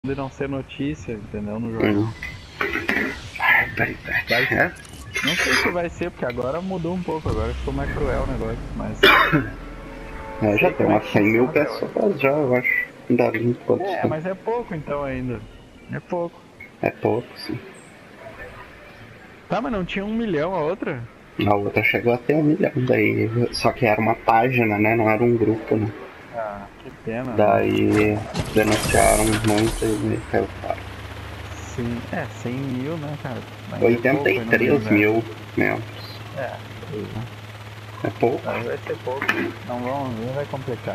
de não ser notícia, entendeu? No jornal. É? Não sei se vai ser, porque agora mudou um pouco, agora ficou mais cruel o negócio, mas. Já tem como é umas que 100 mil funciona até hoje. pessoas já, eu acho. Dá 20 quantos É, tem. mas é pouco então ainda. É pouco. É pouco, sim. Tá, mas não tinha 1 milhão a outra? A outra chegou a ter 1 milhão, daí. Só que era uma página, né? Não era um grupo, né? Ah, que pena, né? Daí denunciaram muito e caiu fora. Sim, 100 mil, né, cara? Ainda é pouco aí no meu 83 universo. mil membros. É, aí, né? É pouco. Aí vai ser pouco. Não vamos ver, vai complicar.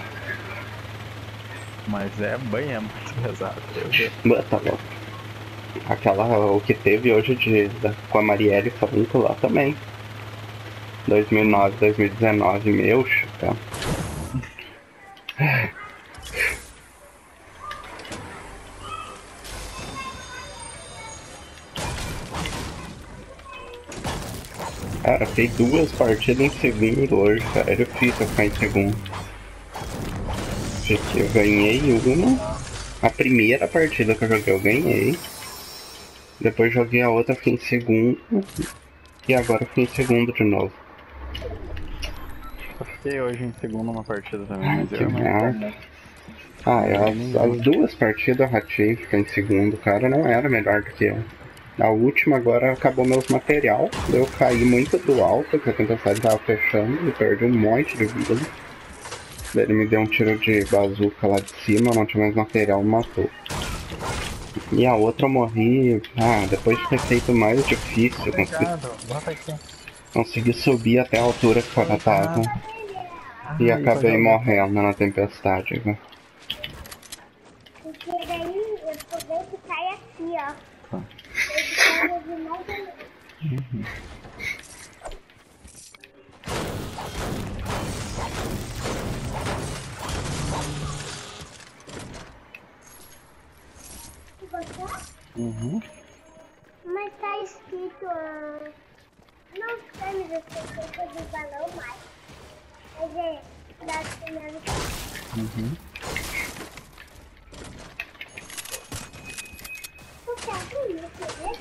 Mas bem, é muito pesado, meu Deus. Tá louco. O que teve hoje com a Marielle Franco lá também. 2009, 2019, meu chutão. Cara, fiz 2 partidas em segundo hoje, cara. Era difícil ficar em segundo. Porque eu ganhei uma. A primeira partida que eu joguei eu ganhei. Depois joguei a outra, fiquei em segundo. E agora eu fiquei em segundo de novo. Eu fiquei hoje em segundo uma partida também, Ai, mas que eu não merda. não ganhei nenhuma. As 2 partidas eu ratei ficar em segundo, cara, não era melhor do que eu. A última agora acabou meus material, eu caí muito do alto, que a tempestade tava fechando, e perdi um monte de vida. Daí ele me deu um tiro de bazuca lá de cima, não tinha mais material, me matou. E a outra eu morri, depois de ter feito mais difícil, Obrigado, bota aqui. consegui subir até a altura que ela tava. Obrigado. E E pra acabei jogar. morrendo na tempestade, né? Porque daí eu aproveito e cai aqui, ó. Tá. Uhum. Uhum. Mas tá escrito. Não sei as coisas do balão mais. Mas é das primeiras. Uhum. Porque é bonito, né?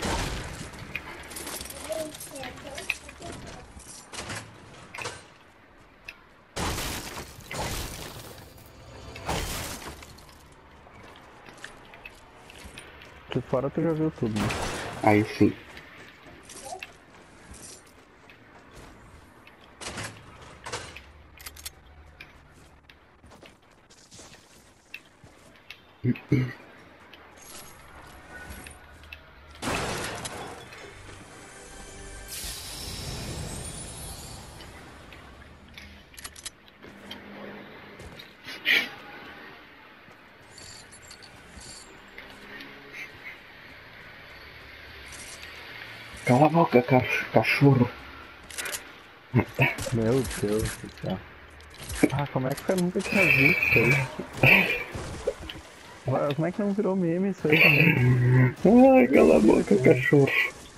Aqui fora tu já viu tudo, né? Aí sim. Cala a boca, cachorro. Meu Deus do céu. Ah, como é que eu nunca tinha visto isso aí? Como é que não virou meme isso aí também? Ai, cala a boca, cachorro.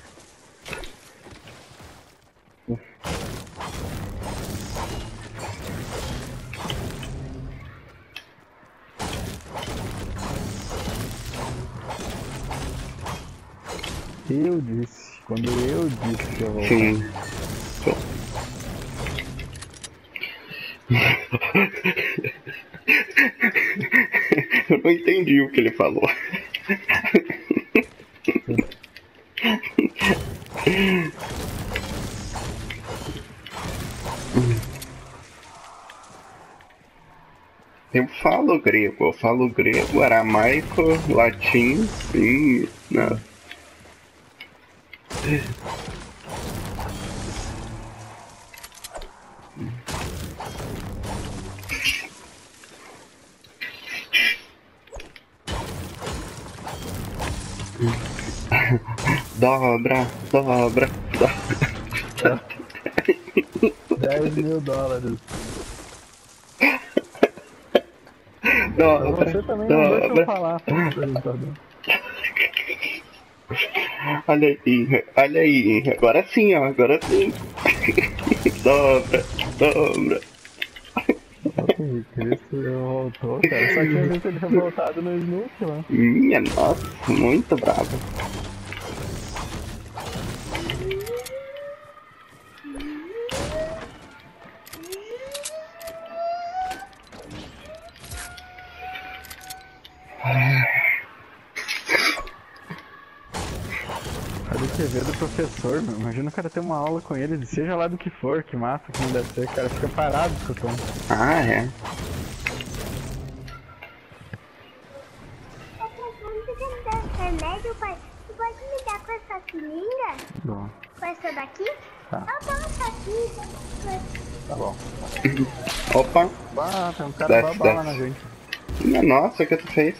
Eu disse. Quando eu disse que eu vou voltar. Sim. Eu não entendi o que ele falou. Eu falo grego, aramaico, latim, sim, né? Dobra, dobra, dobra. 10 mil dólares. Dobra, Você também não deixa eu dobra. falar, apresentador. Olha aí, agora sim, ó, agora sim. Dobra, dobra. O Cristo voltou, cara. Só tinha visto ele ter voltado no Snook lá. Minha nossa, muito bravo. Olha o TV do professor, meu. Imagina o cara ter uma aula com ele, seja lá do que for, que massa, que não deve ser. O cara fica parado escutando. Ah, é. Quando você me der remédio, pai, tu pode me dar com essa seringa? Bom, Com essa daqui? tá. Ah, bom, essa aqui. Tá bom. Opa, Bah, tem um cara Desce, babá lá desce. na gente. minha nossa, o que tu fez?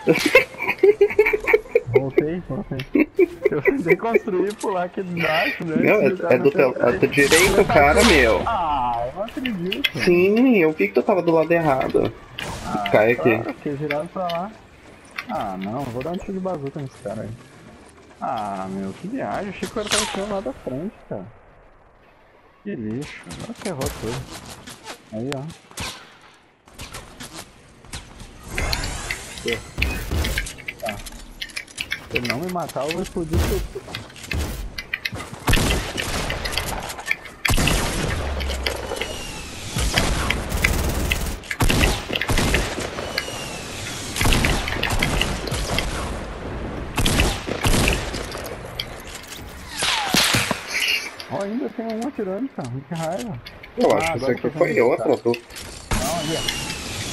Voltei. Eu tentei construir por lá aqui embaixo, né? Meu, é do teu lado direito, cara, meu. Ah, eu não acredito. Sim, eu vi que tu tava do lado errado. Cai aqui. Claro, que virado pra lá. Ah, não, vou dar um tiro de bazuca nesse cara aí. Ah, meu, que viagem. Achei que o cara tava tirando lá da frente, cara. Que lixo. Agora ferrou tudo. Aí, ó. Tá. Se ele não me matar, eu vou explodir tudo. Ó, ainda tem um atirando, cara. Que raiva. Eu acho que isso agora aqui eu tô foi vendo, outra tá. do. Não, ali, ó.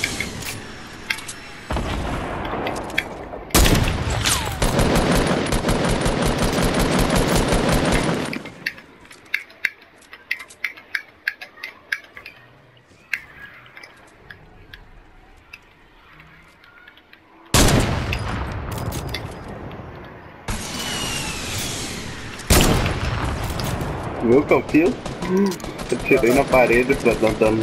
Viu o que eu fiz? Eu tirei na parede pra dar dano.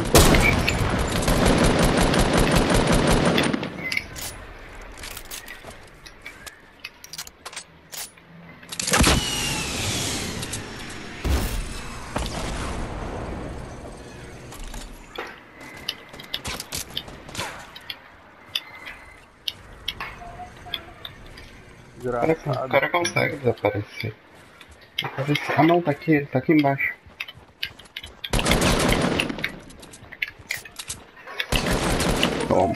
O Desgraçado. cara consegue desaparecer. Ah não, tá aqui embaixo. Toma.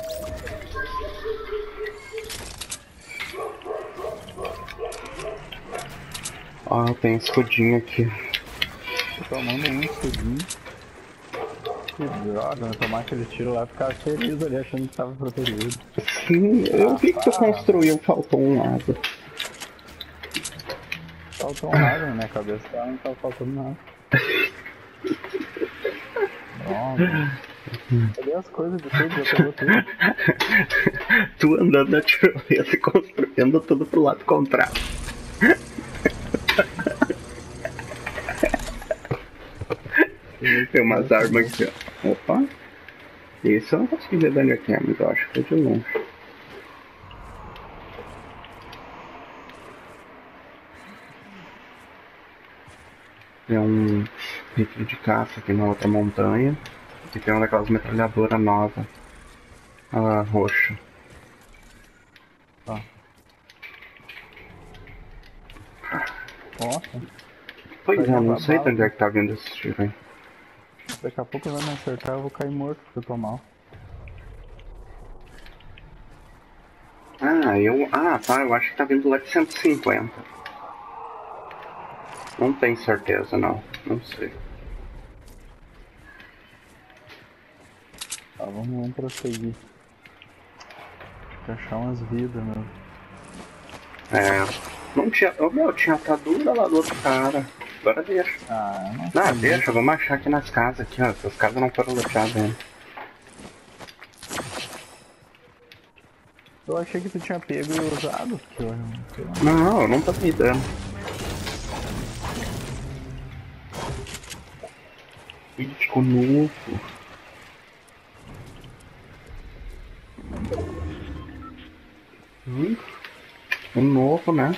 Ah, tem escudinho aqui. Tô tomando um escudinho. Que droga, né? Tomar aquele tiro lá e ficar feliz ali achando que tava protegido. Sim, eu vi que tu construiu, faltou um lado. Faltou um lado na minha cabeça, tá? Não tava faltando nada. Droga. Cadê as coisas de tudo? Já pegou tudo. Tu andando na tirolesa e construindo tudo pro lado contrário. Tem umas armas aqui, ó. Opa. Isso eu não consegui ver dano aqui, amigo. Eu acho que foi de longe. Tem um rifle de caça aqui na outra montanha. E tem uma daquelas metralhadoras novas. A roxa. Tá. Nossa, Pois Vai é, não levar sei de bala. onde é que tá vindo esse tiro aí. daqui a pouco vai me acertar, eu vou cair morto porque eu tô mal. Tá, eu acho que tá vindo lá de 150. Não tenho certeza, não. Não sei. Tá, vamos prosseguir. Tem que achar umas vidas, meu. Não tinha. Tinha atadura lá do outro cara. Agora deixa. Ah, não Não, acredito. deixa, vamos achar aqui nas casas aqui, ó. Essas casas não foram loteadas ainda. Eu achei que tu tinha pego e usado, porque eu sei lá. Não, eu não tô me dando. Crítico novo. Um novo, né?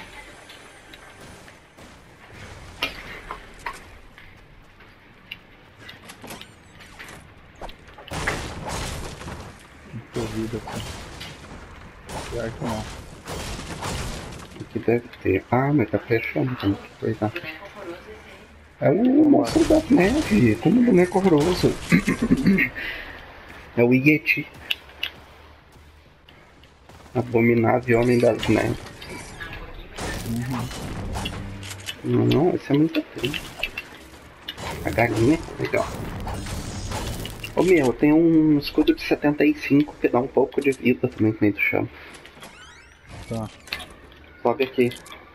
vida, cara. Pior que não. O que deve ter? Ah, mas tá fechando, tem que cuidar. É o monstro da neve, como boneco horroroso. É o Yeti. Abominável Homem das Neves. Não, esse é muito triste. A galinha, legal. Ô meu, tem um escudo de 75 que dá um pouco de vida também no meio do chão. Tá. Sobe aqui.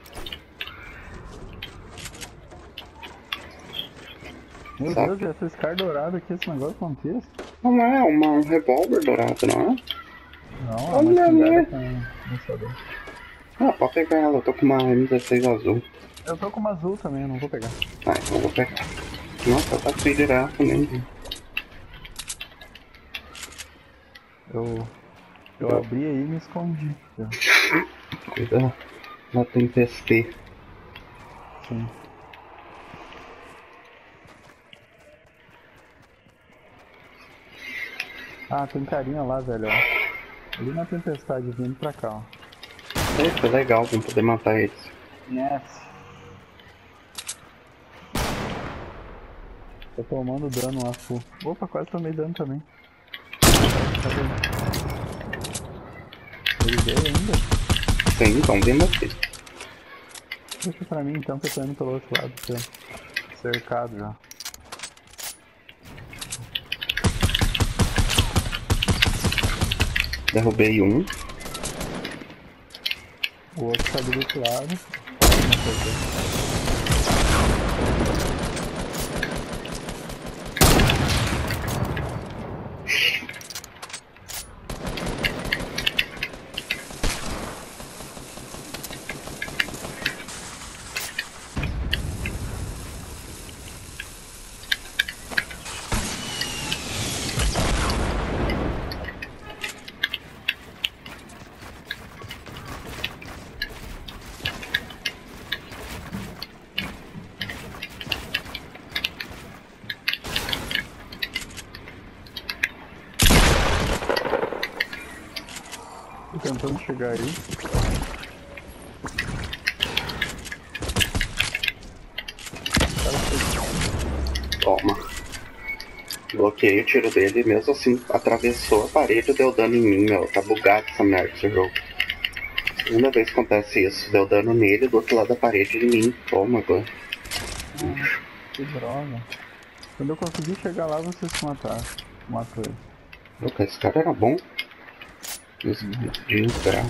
Meu Sabe? Deus, essa Scar dourada aqui, esse negócio não fez? Não é um revólver dourado, não é? Não, Olha é uma ali. com... Ah, pode pegar ela, eu tô com uma M16 azul. Eu tô com uma azul também, não vou pegar. Ah, então eu vou pegar. Nossa, tá aqui direto, nem vi. Eu abri aí e me escondi. Cuidado da tempestade. Sim. Ah, tem carinha lá, velho, ó. Ali na tempestade vindo pra cá, ó. Foi legal, vamos poder matar eles. Yes. Tô tomando dano lá, full. Opa, quase tomei dano também. Cadê? Ele veio ainda? Sim, estão vindo aqui. Deixa pra mim então que eu tô indo pelo outro lado, tô cercado já. Derrubei um. O outro tá do outro lado. Tô tentando chegar aí. Toma. Bloqueei o tiro dele e mesmo assim atravessou a parede e deu dano em mim, meu. Tá bugado essa merda esse jogo. Segunda vez que acontece isso, deu dano nele do outro lado da parede em mim. Toma agora. Que droga. Quando eu consegui chegar lá, vocês se mataram. Matou ele. Opa, esse cara era bom. Desgraça.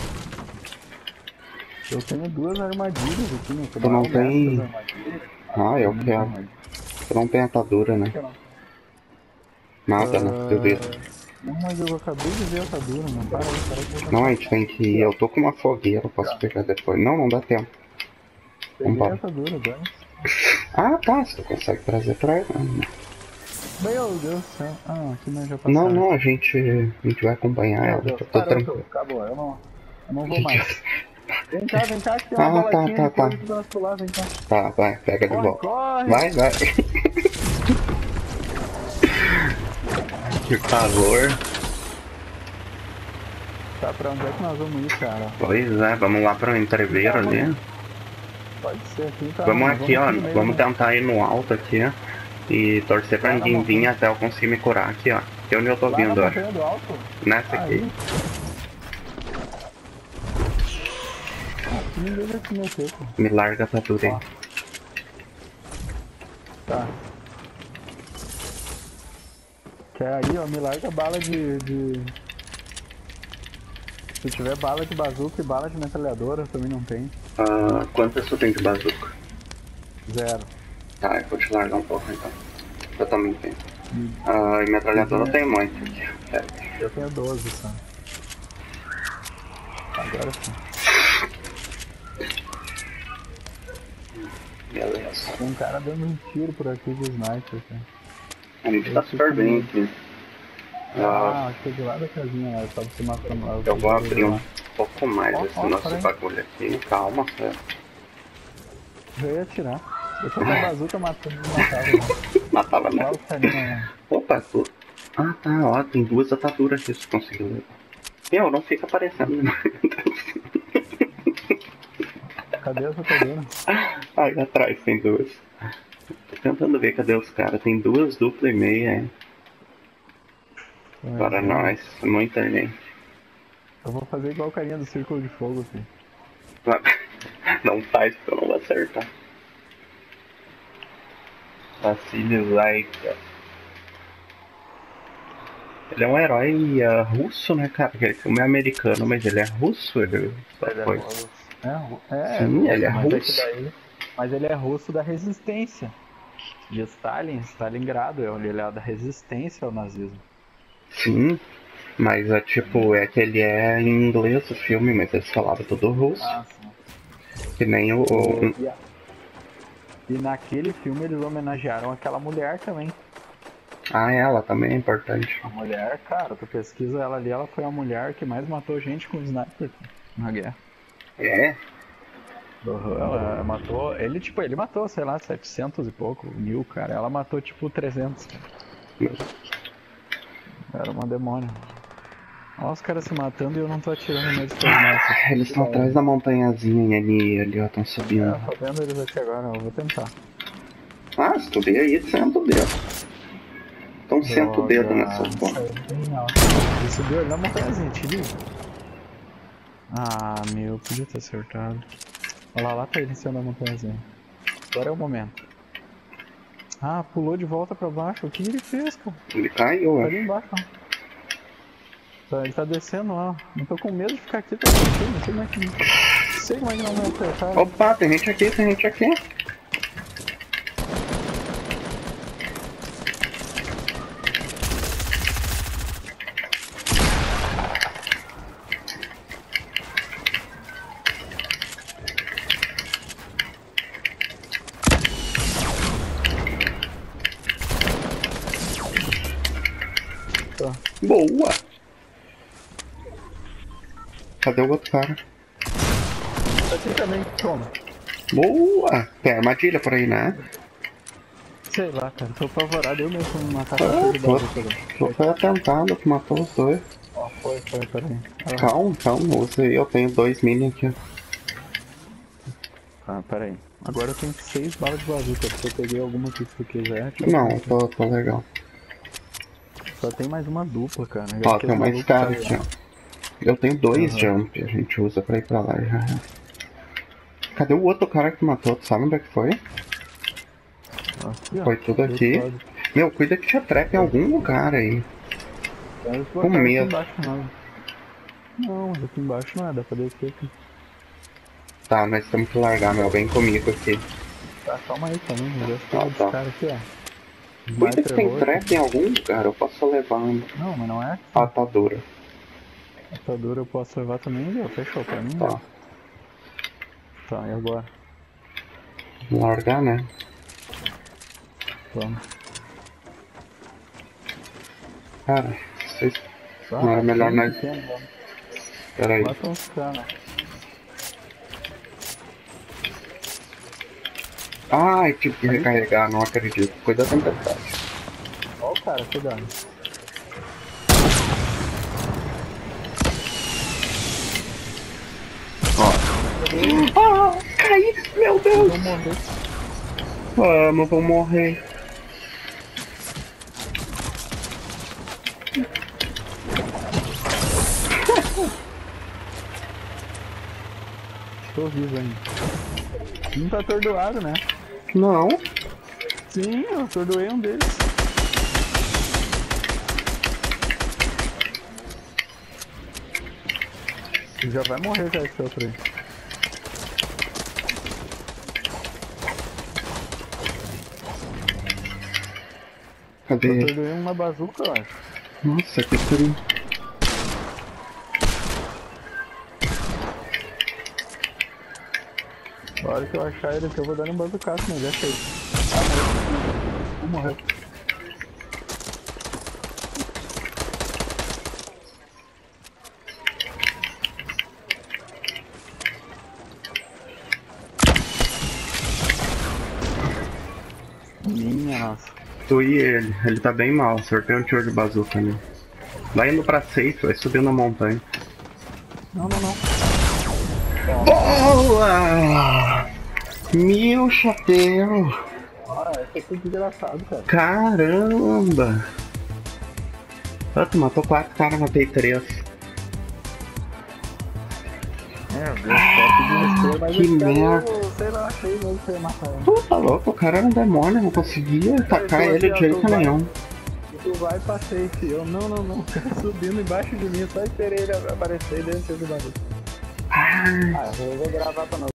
Eu tenho duas armadilhas aqui, né? Tu não tem... Ah, eu não quero. tenho. Tu não tem atadura, né? Nada, né? Duvido. Não, mas eu acabei de ver a atadura, não. Para aí, para aí. que eu vou Não, a pegar. gente tem que ir. Eu tô com uma fogueira, eu posso pegar depois. Não, não dá tempo. Peguei a Vambora. atadura, dane. Ah, tá. Se tu consegue trazer pra ela. Meu Deus do céu. Ah, aqui nós já passamos. Não, não, a gente vai acompanhar Meu ela. Deus, Eu tô parou, tranquilo. acabou. Eu não vou mais. Vem cá, que tem uma Ah, tá, boletinha tá, de tá. coisa pra nós pular, vem cá. Tá, vai, pega de Corre, volta. corre! Vai, vai. Que calor. Tá, pra onde é que nós vamos ir, cara? Pois é, vamos lá pro entreveiro ali. Pode ser aqui, tá? Vamos aqui, ó. aqui no meio, Vamos né? tentar ir no alto aqui, ó. E torcer pra Lá na ninguém vir montanha. até eu conseguir me curar aqui, ó. Que é onde eu tô Lá vindo, na ó. montanha do alto? Nessa Aí. aqui. Aqui ninguém vai se meter, pô. Me larga a atadura aí. Ó. Tá. Quer aí, ó, me larga bala de... Se tiver bala de bazuca e bala de metralhadora, eu também não tenho. Ah, quantas tu tem de bazuca? 0. Tá, eu vou te largar um pouco então. Eu também tenho. Ah, e metralhadora eu tenho muito aqui. Pera aí. Eu tenho 12 só. Agora sim. Beleza. Tem um cara dando um tiro por aqui de sniper, cara. A gente tá super bem aqui. Ah, acho que é de lá da casinha lá, eu tava se matando lá. Eu vou abrir um pouco mais Ó, esse ó, nosso peraí. bagulho aqui. Calma, cara. Eu ia atirar. Eu tô com a bazuca matando, me matava. Né? Matava Olha não. o carinha lá. Opa, tu. Ah, tá, ó, tem duas ataduras que você conseguiu levar. Meu, não fica aparecendo. Cadê essa atadura? Aí atrás tem duas. Tô tentando ver cadê os caras. Tem duas dupla e meia, hein? Para nós, muita gente. Eu vou fazer igual o carinha do Círculo de Fogo, filho. Não faz porque eu não vou acertar. Vasily Zaika. Ele é um herói russo, né, cara? Aquele filme é americano, mas ele é russo, ele só Ele é foi. russo. Sim, ele é mas russo. Mas ele é russo da resistência. De Stalin, Stalingrado, ele é da resistência ao nazismo. Sim, mas é tipo, é que ele é em inglês o filme, mas eles falavam tudo russo. Ah, sim. Que nem o. E naquele filme eles homenagearam aquela mulher também. Ah, ela também é importante. A mulher, cara, tu pesquisa ela ali, ela foi a mulher que mais matou gente com sniper na guerra. É? Ela matou, ele matou, sei lá, 700 e pouco, 1000, cara. Ela matou tipo 300. Era uma demônia. Olha os caras se matando e eu não tô atirando neles por nada. Eles estão atrás da montanhazinha ali, ó, estão subindo. Tô vendo eles aqui agora, eu vou tentar. Ah, se tu vê aí, senta o dedo. Então senta o dedo nessa porra. Ele subiu ali na montanhazinha, te liga. Ah, meu, podia ter acertado. Olha lá tá ele em cima da montanhazinha. Agora é o momento. Ah, pulou de volta pra baixo. O que ele fez, cara? Ele caiu, Tá ó. ali embaixo, ó. Ele tá descendo, ó. Não tô com medo de ficar aqui, tá sentindo. Não sei como é que. Não sei como é que não vai acertar. Opa, tem gente aqui, tem gente aqui. Tá. Boa! Cadê o outro cara? Tá aqui também, toma. Boa! Tem armadilha por aí, né? Sei lá, cara. Tô apavorado. Eu mesmo me matar Ah, com tô, tudo. foi atentado que matou os dois. Ó, foi, peraí. Calma, usei. Eu tenho 2 mini aqui. Ah, peraí. Agora eu tenho 6 balas de bazuca. Se eu peguei alguma que tu quiser. Não, tô legal. Só tem mais uma dupla, cara. Ó, tem mais cara aqui, ó. Eu tenho 2 Uhum. jump, a gente usa pra ir pra lá já. Cadê o outro cara que matou? Tu sabe onde é que foi? Aqui, ó. Foi tudo aqui. Meu, cuida que tinha trap em algum lugar aí. Com medo. Embaixo, não. Não, aqui embaixo não é, dá pra descer aqui. Tá, nós temos que largar, meu. Vem comigo aqui. Tá, calma aí também, já Tá, tem tá. esse cara aqui, ó. Cuida que tem Sniper trap em algum lugar, eu posso levar uma Não, mas não é. atadura. Atadura eu posso levar também, viu? Fechou pra mim, Tá. ó. Tá, e agora? Largar, né? Vamos. Cara, vocês. Tá, Não era melhor tem nós. pequeno, vamos. Pera aí. Mata uns caras. Ai, tive que recarregar, não acredito. Cuida da tempestade. Ó o cara, cuidado. Ah, caí! Meu Deus! Vou morrer. Vamos, vou morrer. Tô vivo ainda. Não tá atordoado, né? Não. Sim, eu atordoei um deles. Já vai morrer já esse outro aí. Eu Cadê? atordoei uma bazuca, eu acho. Nossa, que frio. Na hora que eu achar ele aqui, eu vou dar um bazucaço, mas já achei. Vou morrer. Minha nossa. destruir ele. Ele tá bem mal. Acertei um tiro de bazuca nele. Vai indo pra safe, vai subindo na montanha. Não. Boa! Meu chapéu! Ah, esse aqui é desgraçado, cara. Caramba! Ah, tu matou 4 caras, matei 3. Meu Deus, que desespero, mas que esse cara, merda. sei lá, achei mesmo que ia matar ele. Pô, tá louco, o cara era um demônio, não conseguia atacar ele de jeito nenhum. Tu vai pra safe, eu não, subindo embaixo de mim, só esperei ele aparecer dentro do bagulho. Ah, eu vou gravar pra nós.